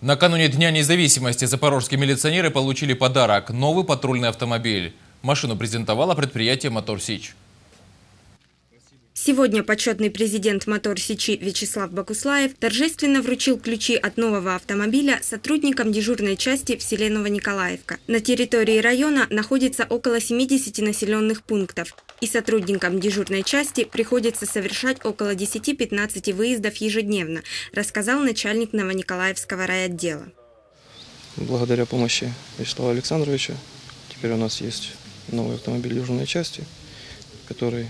Накануне Дня независимости запорожские милиционеры получили подарок – новый патрульный автомобиль. Машину презентовало предприятие «Мотор Сич». Сегодня почетный президент «Мотор Сичи» Вячеслав Богуслаев торжественно вручил ключи от нового автомобиля сотрудникам дежурной части в селе Новониколаевка. На территории района находится около 70 населенных пунктов, и сотрудникам дежурной части приходится совершать около 10-15 выездов ежедневно, рассказал начальник Новониколаевского райотдела. Благодаря помощи Вячеслава Александровича теперь у нас есть новый автомобиль дежурной части, который,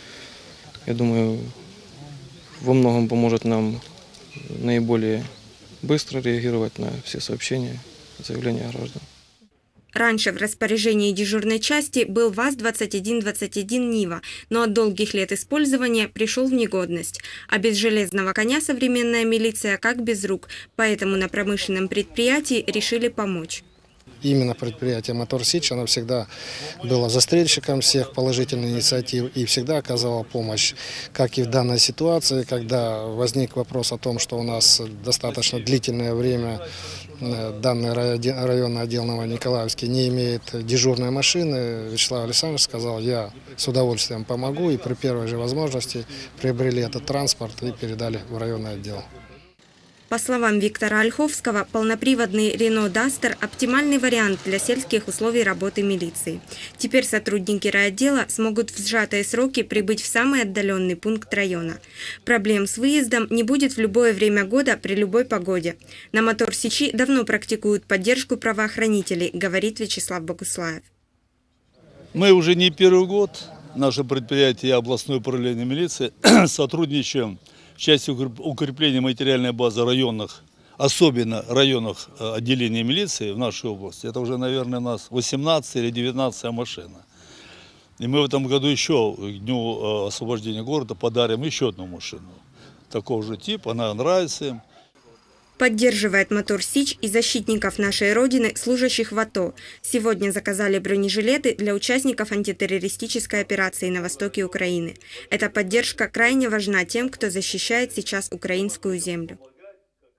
я думаю, во многом поможет нам наиболее быстро реагировать на все сообщения, заявления граждан. Раньше в распоряжении дежурной части был ВАЗ-2121 «Нива», но от долгих лет использования пришел в негодность. А без железного коня современная милиция как без рук, поэтому на промышленном предприятии решили помочь. Именно предприятие «Мотор Сич», оно всегда было застрельщиком всех положительных инициатив и всегда оказывало помощь, как и в данной ситуации, когда возник вопрос о том, что у нас достаточно длительное время данный районный отдел Новониколаевский не имеет дежурной машины. Вячеслав Александрович сказал: я с удовольствием помогу, и при первой же возможности приобрели этот транспорт и передали в районный отдел. По словам Виктора Ольховского, полноприводный Renault Duster – оптимальный вариант для сельских условий работы милиции. Теперь сотрудники райотдела смогут в сжатые сроки прибыть в самый отдаленный пункт района. Проблем с выездом не будет в любое время года при любой погоде. На «Мотор Сичи» давно практикуют поддержку правоохранителей, говорит Вячеслав Богуслаев. Мы уже не первый год, наше предприятие и областное управление милиции сотрудничаем в части укрепления материальной базы районных, особенно районных отделений милиции в нашей области. Это уже, наверное, у нас 18 или 19 машина. И мы в этом году еще к дню освобождения города подарим еще одну машину. Такого же типа, она нравится им. Поддерживает «Мотор Сич» и защитников нашей Родины, служащих в АТО. Сегодня заказали бронежилеты для участников антитеррористической операции на востоке Украины. Эта поддержка крайне важна тем, кто защищает сейчас украинскую землю.